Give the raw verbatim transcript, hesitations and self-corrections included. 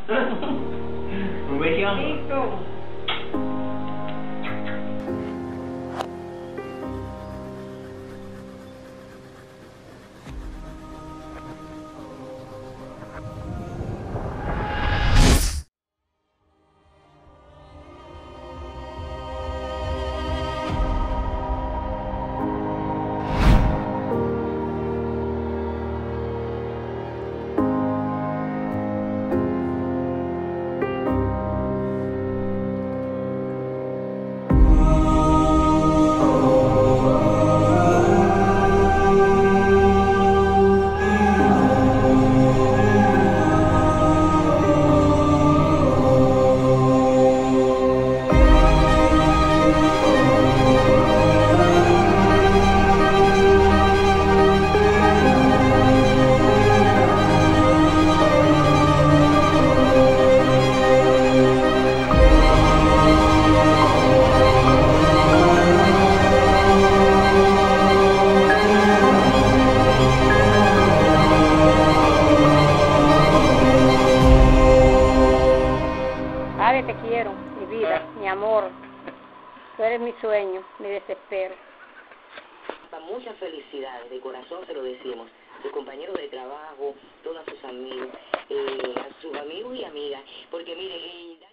Un besito. Listo. Padre, te quiero, mi vida, mi amor. Tú eres mi sueño, mi desespero. Muchas felicidades, de corazón se lo decimos. Sus compañeros de trabajo, todos sus amigos, eh, a sus amigos y amigas, porque miren,